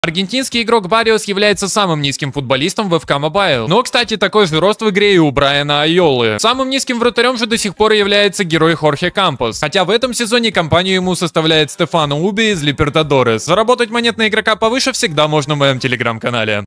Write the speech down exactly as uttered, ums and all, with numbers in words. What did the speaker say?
Аргентинский игрок Барриос является самым низким футболистом в эф ка Mobile. Но, кстати, такой же рост в игре и у Брайана Айолы. Самым низким вратарем же до сих пор является герой Хорхе Кампос. Хотя в этом сезоне компанию ему составляет Стефано Уби из Либертадорес. Заработать монет на игрока повыше всегда можно в моем телеграм-канале.